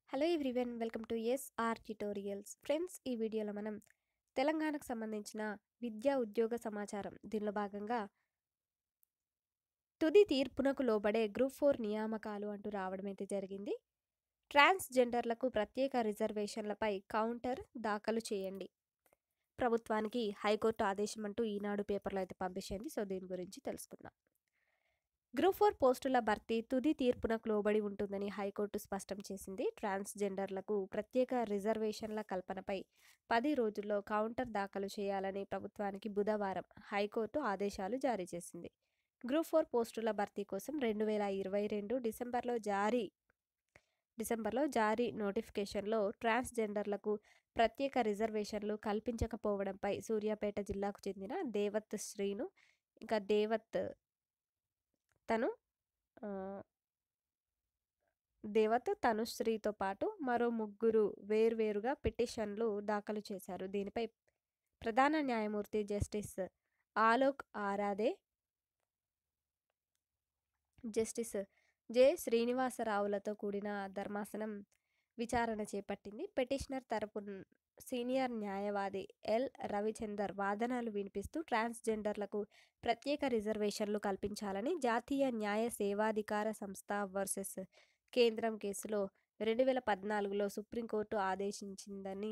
Hello everyone, welcome to SR tutorials. Friends, ఈ వీడియోలో మనం తెలంగాణకు సంబంధించిన విద్యా ఉద్యోగ సమాచారం దీనిలో భాగంగా తుది తీర్పునకు లోబడే గ్రూప్ 4 నియామకాలు అంటూ రావడం అయితే జరిగింది. ట్రాన్స్జెండర్లకు ప్రత్యేక రిజర్వేషన్లపై కౌంటర్ దాఖలు చేయండి. ప్రభుత్వానికి హైకోర్టు ఆదేశం అంటూ ఈనాడు పేపర్లో అయితే పబ్లిష్ అయింది. సో దీని గురించి తెలుసుకుందాం. గ్రూప్ 4 పోస్టుల భర్తీ తుది తీర్పునకు లోబడి ఉంటుందని హైకోర్టు స్పష్టం చేసింది. ట్రాన్స్జెండర్లకు ప్రత్యేక రిజర్వేషన్ల కల్పనపై 10 రోజుల్లో కౌంటర్ దాఖలు చేయాలని ప్రభుత్వానికి బుధవారం హైకోర్టు ఆదేశాలు జారీ చేసింది. గ్రూప్ 4 పోస్టుల భర్తీ కోసం 2022 డిసెంబర్లో జారీ నోటిఫికేషన్లో ట్రాన్స్జెండర్లకు ప్రత్యేక రిజర్వేషన్లు కల్పించకపోవడంపై సూర్యాపేట జిల్లాకు చెందిన దేవత్ తనుశ్రీతో పాటు మరో ముగ్గురు వేర్వేరుగా పిటిషన్లు దాఖలు చేశారు. దీనిపై ప్రధాన న్యాయమూర్తి justice Alok Aradhe, justice J శ్రీనివాసరావులతో కూడిన ధర్మాసనం విచారణ చేపట్టింది. పిటిషనర్ తరపు సీనియర్ న్యాయవాది ఎల్ రవిచందర్ వాదనలు వినిపిస్తూ ట్రాన్స్జెండర్లకు ప్రత్యేక రిజర్వేషన్లు కల్పించాలని జాతీయ న్యాయ సేవాధికార సంస్థ వర్సెస్ కేంద్రం కేసులో 2014లో సుప్రీంకోర్టు ఆదేశించిందని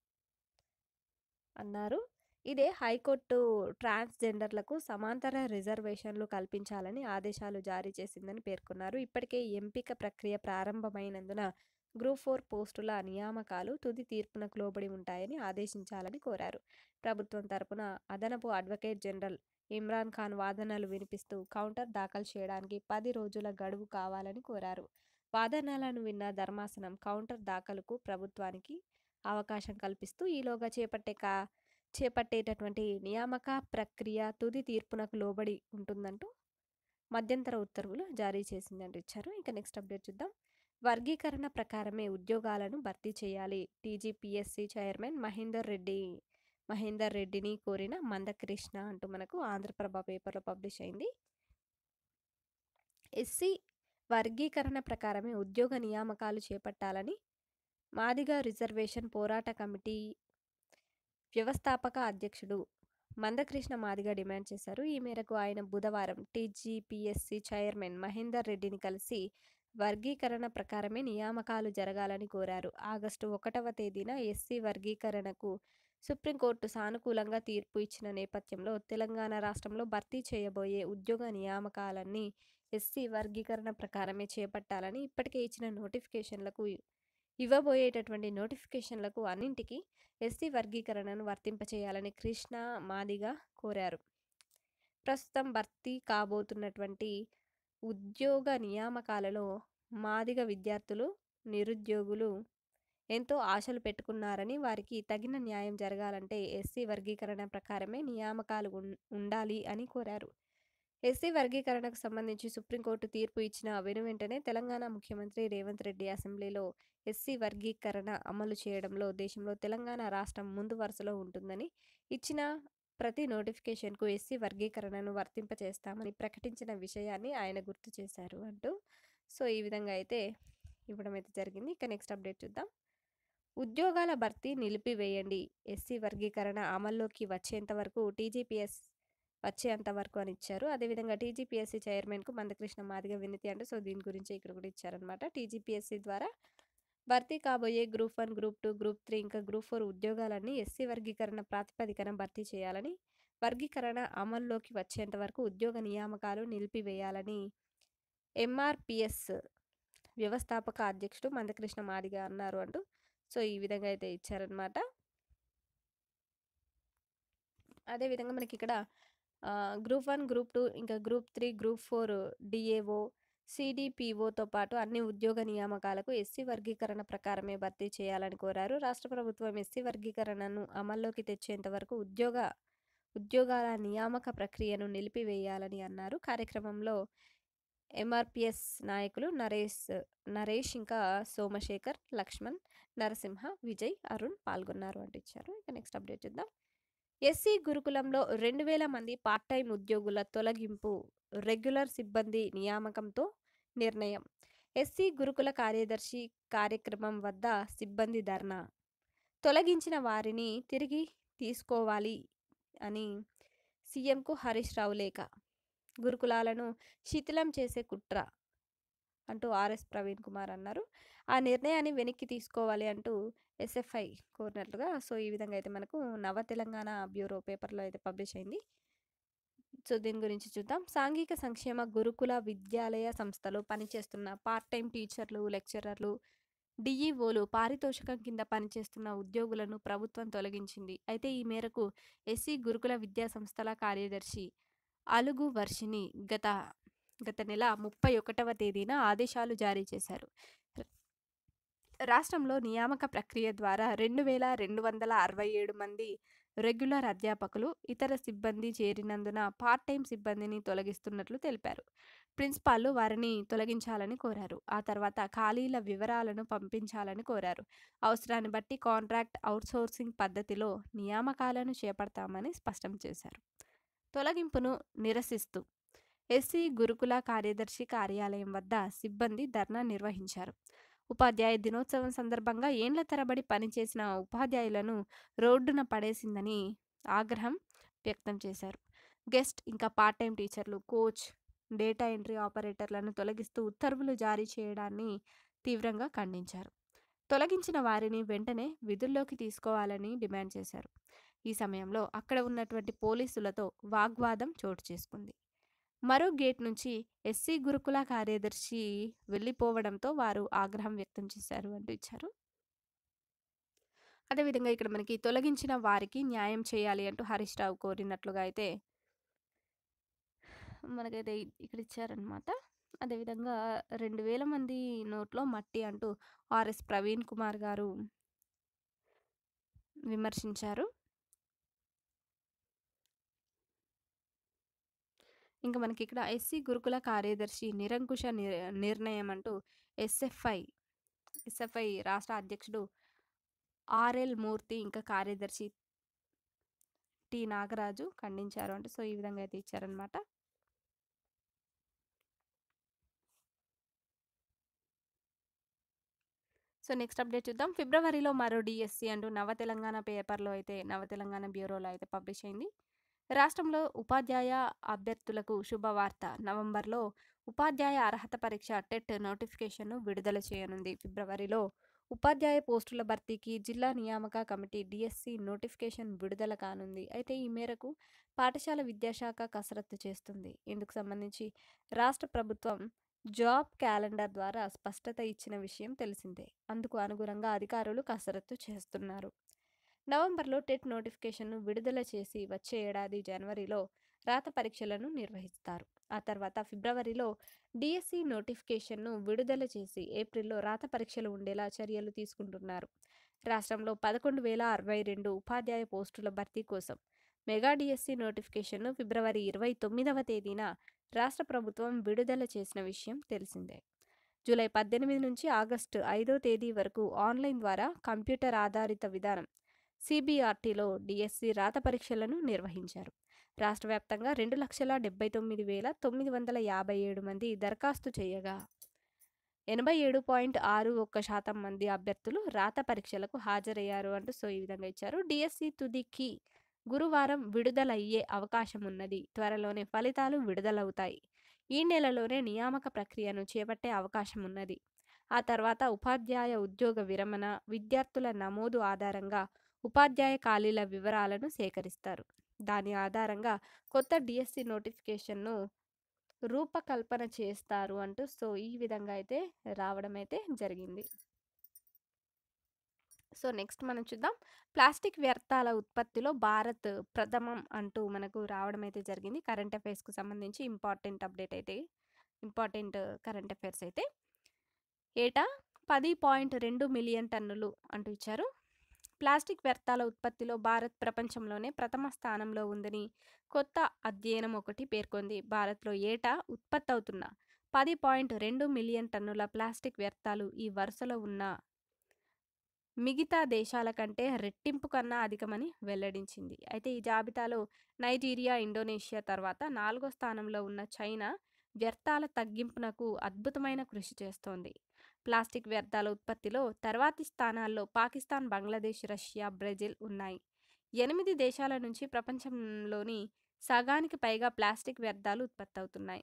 అన్నారు. ఇదే హైకోర్టు ట్రాన్స్జెండర్లకు సమాంతర రిజర్వేషన్లు కల్పించాలని ఆదేశాలు జారీ చేసిందని పేర్కొన్నారు. ఇప్పటికే ఎంపిక ప్రక్రియ ప్రారంభమైనందున గ్రూప్ 4 పోస్టుల నియామకాలు తుది తీర్పునకు లోబడి ఉంటాయని ఆదేశించాలని కోరారు. ప్రభుత్వం తరపున అదనపు అడ్వకేట్ జనరల్ ఇమ్రాన్ ఖాన్ వాదనలు వినిపిస్తూ కౌంటర్ దాఖలు చేయడానికి 10 రోజుల గడువు కావాలని కోరారు. వాదనలను విన్న ధర్మాసనం కౌంటర్ దాఖలుకు ప్రభుత్వానికి అవకాశం కల్పిస్తూ ఈలోగా చేపట్టేటటువంటి నియామక ప్రక్రియ తుది తీర్పునకు లోబడి ఉంటుందంటూ మధ్యంతర ఉత్తర్వులు జారీ చేసిందంటూ ఇచ్చారు. ఇక నెక్స్ట్ అప్డేట్ చూద్దాం. వర్గీకరణ ప్రకారమే ఉద్యోగాలను భర్తీ చేయాలి. టీజీపీఎస్సీ చైర్మన్ మహేందర్ రెడ్డిని కోరిన మందకృష్ణ అంటూ మనకు ఆంధ్రప్రభ పేపర్లో పబ్లిష్ అయింది. ఎస్సీ వర్గీకరణ ప్రకారమే ఉద్యోగ నియామకాలు చేపట్టాలని మాదిగ రిజర్వేషన్ పోరాట కమిటీ వ్యవస్థాపక అధ్యక్షుడు మందకృష్ణ మాదిగ డిమాండ్ చేశారు. ఈ మేరకు ఆయన బుధవారం టీజీపీఎస్సీ చైర్మన్ మహేందర్ రెడ్డిని కలిసి వర్గీకరణ ప్రకారమే నియామకాలు జరగాలని కోరారు. ఆగస్టు 1వ తేదీన ఎస్సీ వర్గీకరణకు సుప్రీంకోర్టు సానుకూలంగా తీర్పు ఇచ్చిన నేపథ్యంలో తెలంగాణ రాష్ట్రంలో భర్తీ చేయబోయే ఉద్యోగ నియామకాలన్నీ ఎస్సీ వర్గీకరణ ప్రకారమే చేపట్టాలని ఇప్పటికే ఇచ్చిన ఇవ్వబోయేటటువంటి నోటిఫికేషన్లకు అన్నింటికీ ఎస్సీ వర్గీకరణను వర్తింపచేయాలని కృష్ణ మాదిగ కోరారు. ప్రస్తుతం భర్తీ కాబోతున్నటువంటి ఉద్యోగ నియామకాలలో మాదిగ విద్యార్థులు, నిరుద్యోగులు ఎంతో ఆశలు పెట్టుకున్నారని, వారికి తగిన న్యాయం జరగాలంటే ఎస్సీ వర్గీకరణ ప్రకారమే నియామకాలు ఉండాలి అని కోరారు. ఎస్సీ వర్గీకరణకు సంబంధించి సుప్రీంకోర్టు తీర్పు ఇచ్చిన వెనువెంటనే తెలంగాణ ముఖ్యమంత్రి రేవంత్ రెడ్డి అసెంబ్లీలో ఎస్సీ వర్గీకరణ అమలు చేయడంలో దేశంలో తెలంగాణ రాష్ట్రం ముందు వరుసలో ఉంటుందని, ఇచ్చిన ప్రతి నోటిఫికేషన్కు ఎస్సీ వర్గీకరణను వర్తింపచేస్తామని ప్రకటించిన విషయాన్ని ఆయన గుర్తు చేశారు అంటూ సో ఈ విధంగా అయితే ఇవ్వడం అయితే జరిగింది. ఇక నెక్స్ట్ అప్డేట్ చూద్దాం. ఉద్యోగాల భర్తీ నిలిపివేయండి. ఎస్సీ వర్గీకరణ అమల్లోకి వచ్చేంతవరకు అని ఇచ్చారు. అదేవిధంగా టీజీపీఎస్సీ చైర్మన్కు మందకృష్ణ మాదిగ వినతి అంటూ సో దీని గురించి ఇక్కడ కూడా ఇచ్చారనమాట. టీజీపీఎస్సీ ద్వారా భర్తీ కాబోయే గ్రూప్ 1, గ్రూప్ 2, గ్రూప్ 3 ఇంకా గ్రూప్ 4 ఉద్యోగాలన్నీ ఎస్సీ వర్గీకరణ ప్రాతిపదికన భర్తీ చేయాలని, వర్గీకరణ అమల్లోకి వచ్చేంత వరకు ఉద్యోగ నియామకాలు నిలిపివేయాలని ఎంఆర్పిఎస్ వ్యవస్థాపక అధ్యక్షుడు మందకృష్ణ మాదిగ అన్నారు అంటూ సో ఈ విధంగా అయితే ఇచ్చారనమాట. అదేవిధంగా మనకి ఇక్కడ గ్రూప్ 1, గ్రూప్ 2 ఇంకా గ్రూప్ 3, గ్రూప్ 4 డిఏఓ, సిడిపిఓతో పాటు అన్ని ఉద్యోగ నియామకాలకు ఎస్సీ వర్గీకరణ ప్రకారమే భర్తీ చేయాలని కోరారు. రాష్ట్ర ప్రభుత్వం ఎస్సీ వర్గీకరణను అమల్లోకి తెచ్చేంత వరకు ఉద్యోగాల నియామక ప్రక్రియను నిలిపివేయాలని అన్నారు. కార్యక్రమంలో ఎంఆర్పిఎస్ నాయకులు నరేష్ ఇంకా సోమశేఖర్, లక్ష్మణ్, నరసింహ, విజయ్, అరుణ్ పాల్గొన్నారు అంటూ ఇచ్చారు. ఇక నెక్స్ట్ అప్డేట్ చూద్దాం. ఎస్సీ గురుకులంలో 2000 మంది పార్ట్ టైం ఉద్యోగుల తొలగింపు, రెగ్యులర్ సిబ్బంది నియామకంతో నిర్ణయం. ఎస్సీ గురుకుల కార్యదర్శి కార్యక్రమం వద్ద సిబ్బంది ధర్నా. తొలగించిన వారిని తిరిగి తీసుకోవాలి అని సీఎంకు హరీష్ రావు లేఖ. గురుకులాలను శిథిలం చేసే కుట్ర అంటూ ఆర్ఎస్ ప్రవీణ్ కుమార్ అన్నారు. ఆ నిర్ణయాన్ని వెనక్కి తీసుకోవాలి అంటూ ఎస్ఎఫ్ఐ కోరినట్లుగా ఈ విధంగా అయితే మనకు నవ తెలంగాణ బ్యూరో పేపర్లో అయితే పబ్లిష్ అయింది. దీని గురించి చూద్దాం. సాంఘిక సంక్షేమ గురుకుల విద్యాలయ సంస్థలో పనిచేస్తున్న పార్ట్ టైం టీచర్లు, లెక్చరర్లు, డిఈఓలు పారితోషికం కింద పనిచేస్తున్న ఉద్యోగులను ప్రభుత్వం తొలగించింది. అయితే ఈ మేరకు ఎస్సీ గురుకుల విద్యా సంస్థల కార్యదర్శి అలుగు వర్షిని గత నెల 31వ తేదీన ఆదేశాలు జారీ చేశారు. రాష్ట్రంలో నియామక ప్రక్రియ ద్వారా 2267 మంది రెగ్యులర్ అధ్యాపకులు, ఇతర సిబ్బంది చేరినందున పార్ట్ టైం సిబ్బందిని తొలగిస్తున్నట్లు తెలిపారు. ప్రిన్సిపాల్లు వారిని తొలగించాలని కోరారు. ఆ తర్వాత ఖాళీల వివరాలను పంపించాలని కోరారు. అవసరాన్ని బట్టి కాంట్రాక్ట్ అవుట్సోర్సింగ్ పద్ధతిలో నియామకాలను చేపడతామని స్పష్టం చేశారు. తొలగింపును నిరసిస్తూ ఎస్సీ గురుకుల కార్యదర్శి కార్యాలయం వద్ద సిబ్బంది ధర్నా నిర్వహించారు. ఉపాధ్యాయ దినోత్సవం సందర్భంగా ఏండ్ల తరబడి పనిచేసిన ఉపాధ్యాయులను రోడ్డున పడేసిందని ఆగ్రహం వ్యక్తం చేశారు. గెస్ట్ ఇంకా పార్ట్ టైం టీచర్లు, కోచ్, డేటా ఎంట్రీ ఆపరేటర్లను తొలగిస్తూ ఉత్తర్వులు జారీ చేయడాన్ని తీవ్రంగా ఖండించారు. తొలగించిన వారిని వెంటనే విధుల్లోకి తీసుకోవాలని డిమాండ్ చేశారు. ఈ సమయంలో అక్కడ ఉన్నటువంటి పోలీసులతో వాగ్వాదం చోటు చేసుకుంది. మరో గేట్ నుంచి ఎస్సీ గురుకుల కార్యదర్శి వెళ్ళిపోవడంతో వారు ఆగ్రహం వ్యక్తం చేశారు అంటూ ఇచ్చారు. అదేవిధంగా ఇక్కడ మనకి తొలగించిన వారికి న్యాయం చేయాలి అంటూ హరీష్ రావు కోరినట్లుగా అయితే మనకైతే ఇక్కడ ఇచ్చారనమాట. అదేవిధంగా 2000 మంది నోట్లో మట్టి అంటూ ఆర్ఎస్ ప్రవీణ్ కుమార్ గారు విమర్శించారు. ఇంకా మనకి ఇక్కడ ఎస్సీ గురుకుల కార్యదర్శి నిరంకుశ నిర్ణయం అంటూ ఎస్ఎఫ్ఐ రాష్ట్ర అధ్యక్షుడు ఆర్ఎల్ మూర్తి ఇంకా కార్యదర్శి టి నాగరాజు ఖండించారు అంటే ఈ విధంగా అయితే ఇచ్చారనమాట. నెక్స్ట్ అప్డేట్ చూద్దాం. ఫిబ్రవరిలో మరో డిఎస్సి అంటూ నవ తెలంగాణ పేపర్లో అయితే నవ తెలంగాణ బ్యూరోలో అయితే పబ్లిష్ అయింది. రాష్ట్రంలో ఉపాధ్యాయ అభ్యర్థులకు శుభవార్త. నవంబర్లో ఉపాధ్యాయ అర్హత పరీక్ష టెట్ నోటిఫికేషన్ను విడుదల చేయనుంది. ఫిబ్రవరిలో ఉపాధ్యాయ పోస్టుల భర్తీకి జిల్లా నియామక కమిటీ డిఎస్సి నోటిఫికేషన్ విడుదల కానుంది. అయితే ఈ మేరకు పాఠశాల విద్యాశాఖ కసరత్తు చేస్తుంది. ఇందుకు సంబంధించి రాష్ట్ర ప్రభుత్వం జాబ్ క్యాలెండర్ ద్వారా స్పష్టత ఇచ్చిన విషయం తెలిసిందే. అందుకు అనుగుణంగా అధికారులు కసరత్తు చేస్తున్నారు. నవంబర్లో టెట్ నోటిఫికేషన్ను విడుదల చేసి వచ్చే ఏడాది జనవరిలో రాత పరీక్షలను నిర్వహిస్తారు. ఆ తర్వాత ఫిబ్రవరిలో డిఎస్సి నోటిఫికేషన్ను విడుదల చేసి ఏప్రిల్లో రాత పరీక్షలు ఉండేలా చర్యలు తీసుకుంటున్నారు. రాష్ట్రంలో 11,062 ఉపాధ్యాయ పోస్టుల భర్తీ కోసం మెగా డిఎస్సి నోటిఫికేషన్ను ఫిబ్రవరి 29వ తేదీన రాష్ట్ర ప్రభుత్వం విడుదల చేసిన విషయం తెలిసిందే. జూలై 18 నుంచి ఆగస్టు 5వ తేదీ వరకు ఆన్లైన్ ద్వారా కంప్యూటర్ ఆధారిత విధానం సిబిఆర్టీలో డిఎస్సి రాత పరీక్షలను నిర్వహించారు. రాష్ట్ర వ్యాప్తంగా 2,79,957 మంది దరఖాస్తు చేయగా 87.61% మంది అభ్యర్థులు రాత పరీక్షలకు హాజరయ్యారు అంటూ ఈ విధంగా ఇచ్చారు. డిఎస్సి తుదికి గురువారం విడుదలయ్యే అవకాశం ఉన్నది. త్వరలోనే ఫలితాలు విడుదలవుతాయి. ఈ నెలలోనే నియామక ప్రక్రియను చేపట్టే అవకాశం ఉన్నది. ఆ తర్వాత ఉపాధ్యాయ ఉద్యోగ విరమణ, విద్యార్థుల నమోదు ఆధారంగా ఉపాధ్యాయ ఖాళీల వివరాలను సేకరిస్తారు. దాని ఆధారంగా కొత్త డిఎస్సి నోటిఫికేషన్ను రూపకల్పన చేస్తారు అంటూ ఈ విధంగా అయితే రావడం అయితే జరిగింది. నెక్స్ట్ మనం చూద్దాం. ప్లాస్టిక్ వ్యర్థాల ఉత్పత్తిలో భారత్ ప్రథమం అంటూ మనకు రావడం అయితే జరిగింది. కరెంట్ అఫైర్స్కు సంబంధించి ఇంపార్టెంట్ కరెంట్ అఫైర్స్ అయితే ఏటా 10.2 మిలియన్ టన్నులు అంటూ ఇచ్చారు. ప్లాస్టిక్ వ్యర్థాల ఉత్పత్తిలో భారత్ ప్రపంచంలోనే ప్రథమ స్థానంలో ఉందని కొత్త అధ్యయనం ఒకటి పేర్కొంది. భారత్లో ఏటా ఉత్పత్తి అవుతున్న 10.2 మిలియన్ టన్నుల ప్లాస్టిక్ వ్యర్థాలు ఈ వరుసలో ఉన్న మిగతా దేశాల కంటే రెట్టింపు కన్నా అధికమని వెల్లడించింది. అయితే ఈ జాబితాలో నైజీరియా, ఇండోనేషియా తర్వాత 4వ స్థానంలో ఉన్న చైనా వ్యర్థాల తగ్గింపునకు అద్భుతమైన కృషి చేస్తోంది. ప్లాస్టిక్ వ్యర్థాల ఉత్పత్తిలో తర్వాతి స్థానాల్లో పాకిస్తాన్, బంగ్లాదేశ్, రష్యా, బ్రెజిల్ ఉన్నాయి. 8 దేశాల నుంచి ప్రపంచంలోని సగానికి పైగా ప్లాస్టిక్ వ్యర్థాలు ఉత్పత్తవుతున్నాయి.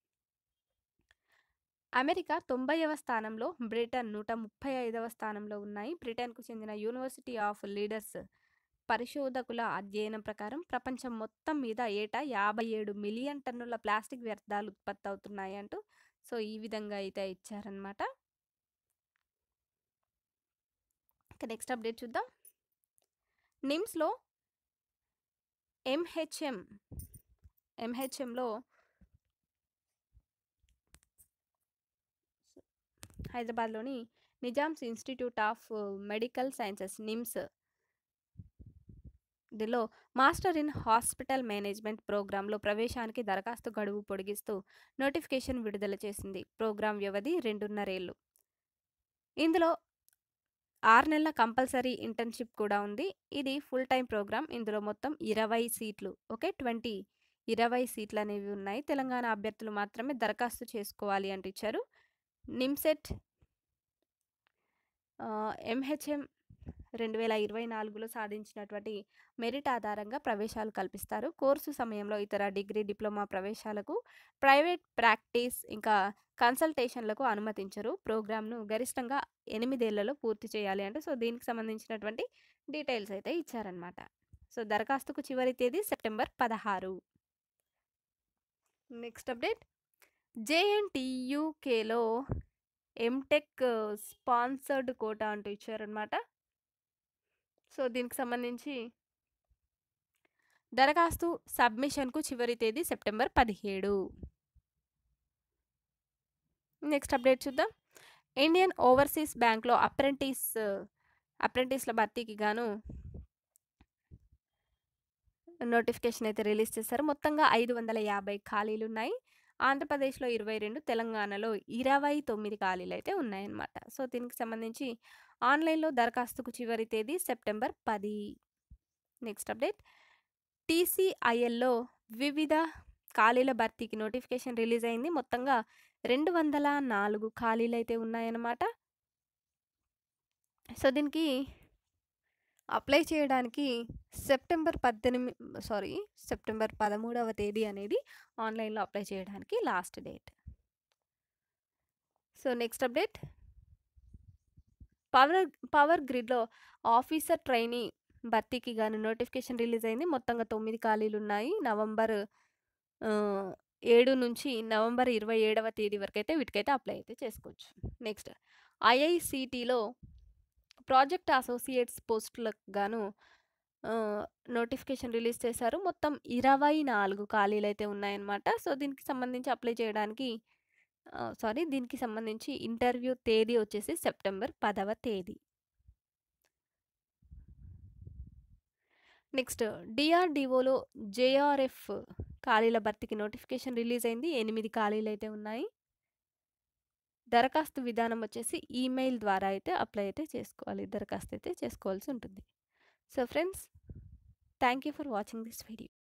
అమెరికా 90వ స్థానంలో, బ్రిటన్ 135వ స్థానంలో ఉన్నాయి. బ్రిటన్‌కు చెందిన యూనివర్సిటీ ఆఫ్ లీడర్స్ పరిశోధకుల అధ్యయనం ప్రకారం ప్రపంచం మొత్తం మీద ఏటా 57 మిలియన్ టన్నుల ప్లాస్టిక్ వ్యర్థాలు ఉత్పత్తవుతున్నాయి అంటూ సో, ఈ విధంగా అయితే ఇచ్చారనమాట. ఇక నెక్స్ట్ అప్డేట్ చూద్దాం. నిమ్స్‌లో ఎంహెచ్ఎంలో హైదరాబాద్‌లోని Nizam's institute of medical sciences NIMS దీనిలో మాస్టర్ ఇన్ హాస్పిటల్ మేనేజ్మెంట్ ప్రోగ్రాంలో ప్రవేశానికి దరఖాస్తు గడువు పొడిగిస్తూ నోటిఫికేషన్ విడుదల చేసింది. ప్రోగ్రాం వ్యవధి 2.5 ఏళ్లు. ఇందులో 6 నెలల కంపల్సరీ ఇంటర్న్‌షిప్ కూడా ఉంది. ఇది ఫుల్ టైమ్ ప్రోగ్రామ్. ఇందులో మొత్తం 20 సీట్లు. ఓకే. 20 సీట్లనేవి ఉన్నాయి. తెలంగాణ అభ్యర్థులు మాత్రమే దరఖాస్తు చేసుకోవాలి అంటూ ఇచ్చారు. నిమ్సెట్ ఎంహెచ్ఎం 2024లో సాధించినటువంటి మెరిట్ ఆధారంగా ప్రవేశాలు కల్పిస్తారు. కోర్సు సమయంలో ఇతర డిగ్రీ, డిప్లొమా ప్రవేశాలకు, ప్రైవేట్ ప్రాక్టీస్ ఇంకా కన్సల్టేషన్‌లకు అనుమతించరు. ప్రోగ్రామ్‌ను గరిష్టంగా 8 ఏళ్లలో పూర్తి చేయాలి అంటే సో, దీనికి సంబంధించినటువంటి డీటెయిల్స్ అయితే ఇచ్చారనమాట. సో, దరఖాస్తుకు చివరి తేదీ సెప్టెంబర్ 16. Next update. జేఎన్‌టీయూకేలో ఎంటెక్ స్పాన్సర్డ్ కోటా అంటూ ఇచ్చారనమాట. సో, దీనికి సంబంధించి దరఖాస్తు సబ్మిషన్‌కు చివరి తేదీ సెప్టెంబర్ 17. నెక్స్ట్ అప్డేట్ చూద్దాం. ఇండియన్ ఓవర్సీస్ బ్యాంక్‌లో అప్రెంటిస్‌ల భర్తీకి గాను నోటిఫికేషన్ అయితే రిలీజ్ చేశారు. మొత్తంగా 550 ఖాళీలున్నాయి. ఆంధ్రప్రదేశ్‌లో 22, తెలంగాణలో 29 ఖాళీలైతే ఉన్నాయన్నమాట. సో, దీనికి సంబంధించి ఆన్‌లైన్‌లో దరఖాస్తుకు చివరి తేదీ సెప్టెంబర్ 10. Next update. టీసీఐఎల్‌లో వివిధ ఖాళీల భర్తీకి నోటిఫికేషన్ రిలీజ్ అయింది. మొత్తంగా 204 ఖాళీలైతే ఉన్నాయన్నమాట. సో, దీనికి అప్లై చేయడానికి సెప్టెంబర్ 13వ తేదీ అనేది ఆన్‌లైన్‌లో అప్లై చేయడానికి last date. So, next update. Power గ్రిడ్‌లో ఆఫీసర్ ట్రైనీ భర్తీకి గాను నోటిఫికేషన్ రిలీజ్ అయింది. మొత్తంగా 9 ఖాళీలున్నాయి. నవంబర్ 7 నుంచి నవంబర్ 27వ తేదీ వరకైతే వీటికైతే అప్లై అయితే చేసుకోవచ్చు. నెక్స్ట్ ఐఐసీటీలో ప్రాజెక్ట్ అసోసియేట్స్ పోస్టులకు గాను నోటిఫికేషన్ రిలీజ్ చేశారు. మొత్తం 24 ఖాళీలైతే ఉన్నాయన్నమాట. సో, దీనికి సంబంధించి అప్లై చేయడానికి దీనికి సంబంధించి ఇంటర్వ్యూ తేదీ వచ్చేసి సెప్టెంబర్ 10వ తేదీ. నెక్స్ట్ డీఆర్‌డీఓలో జేఆర్ఎఫ్ ఖాళీల భర్తీకి నోటిఫికేషన్ రిలీజ్ అయింది. 8 ఖాళీలైతే ఉన్నాయి. దరఖాస్తు విధానం వచ్చేసి ఈమెయిల్ ద్వారా అయితే అప్లై అయితే చేసుకోవాలి. దరఖాస్తు అయితే చేసుకోవాల్సి ఉంటుంది. So, friends, thank you for watching this video.